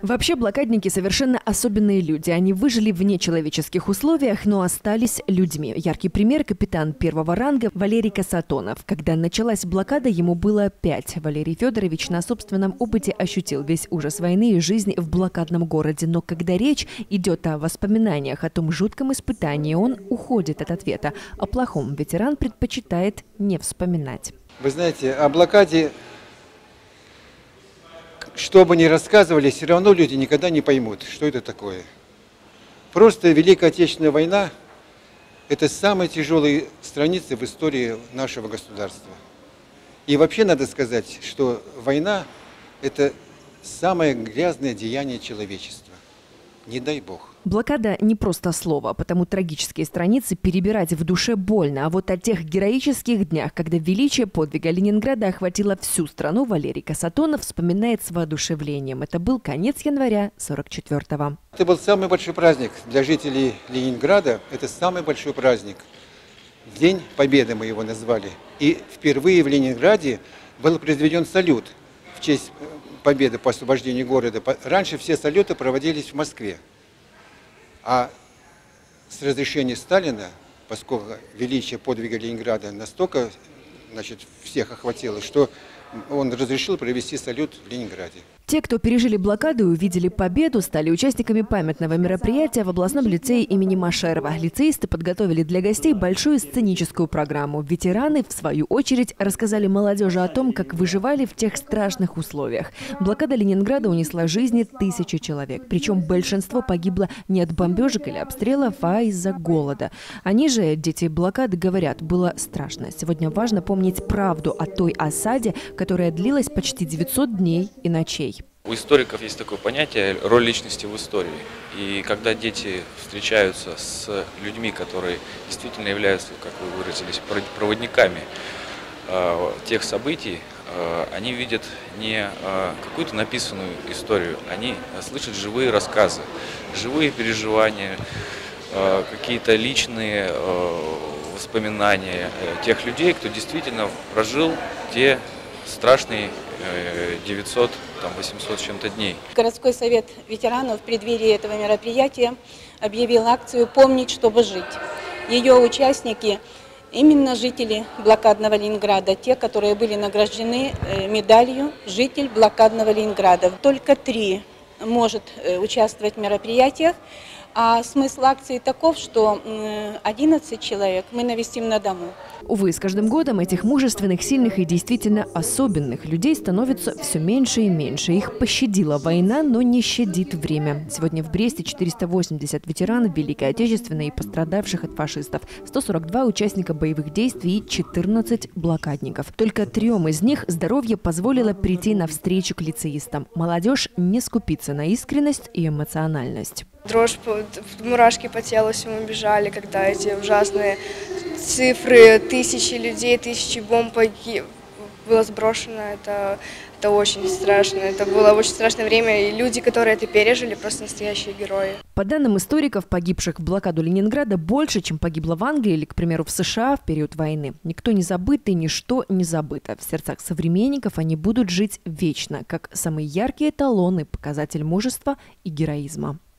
Вообще, блокадники совершенно особенные люди. Они выжили в нечеловеческих условиях, но остались людьми. Яркий пример – капитан первого ранга Валерий Касатонов. Когда началась блокада, ему было 5. Валерий Федорович на собственном опыте ощутил весь ужас войны и жизни в блокадном городе. Но когда речь идет о воспоминаниях о том жутком испытании, он уходит от ответа. О плохом ветеран предпочитает не вспоминать. Вы знаете, о блокаде, что бы ни рассказывали, все равно люди никогда не поймут, что это такое. Просто Великая Отечественная война – это самые тяжелые страницы в истории нашего государства. И вообще надо сказать, что война – это самое грязное деяние человечества. Не дай бог. Блокада не просто слово, потому трагические страницы перебирать в душе больно. А вот о тех героических днях, когда величие подвига Ленинграда охватило всю страну, Валерий Касатонов вспоминает с воодушевлением. Это был конец января 44-го. Это был самый большой праздник для жителей Ленинграда. Это самый большой праздник. День Победы мы его назвали. И впервые в Ленинграде был произведен салют в честь победы по освобождению города. Раньше все салюты проводились в Москве. А с разрешения Сталина, поскольку величие подвига Ленинграда настолько, всех охватило, что он разрешил провести салют в Ленинграде. Те, кто пережили блокаду и увидели победу, стали участниками памятного мероприятия в областном лицее имени Машерова. Лицеисты подготовили для гостей большую сценическую программу. Ветераны, в свою очередь, рассказали молодежи о том, как выживали в тех страшных условиях. Блокада Ленинграда унесла жизни тысячи человек. Причем большинство погибло не от бомбежек или обстрелов, а из-за голода. Они же, дети блокады, говорят, было страшно. Сегодня важно помнить правду о той осаде, которая длилась почти 900 дней и ночей. У историков есть такое понятие – роль личности в истории. И когда дети встречаются с людьми, которые действительно являются, как вы выразились, проводниками тех событий, они видят не какую-то написанную историю, они слышат живые рассказы, живые переживания, какие-то личные воспоминания тех людей, кто действительно прожил те страшные 900, 800 с чем-то дней. Городской совет ветеранов в преддверии этого мероприятия объявил акцию «Помнить, чтобы жить». Ее участники именно жители блокадного Ленинграда, те, которые были награждены медалью «Житель блокадного Ленинграда». Только 3 может участвовать в мероприятиях. А смысл акции таков, что 11 человек мы навестим на дому. Увы, с каждым годом этих мужественных, сильных и действительно особенных людей становится все меньше и меньше. Их пощадила война, но не щадит время. Сегодня в Бресте 480 ветеранов Великой Отечественной и пострадавших от фашистов, 142 участника боевых действий и 14 блокадников. Только 3 из них здоровье позволило прийти навстречу к лицеистам. Молодежь не скупится на искренность и эмоциональность. Дрожь, мурашки по телу всему бежали, когда эти ужасные цифры, тысячи людей, тысячи бомб было сброшено. Это очень страшно. Это было очень страшное время, и люди, которые это пережили, просто настоящие герои. По данным историков, погибших в блокаду Ленинграда больше, чем погибло в Англии или, к примеру, в США в период войны. Никто не забыт и ничто не забыто. В сердцах современников они будут жить вечно, как самый яркий эталон и показатель мужества и героизма.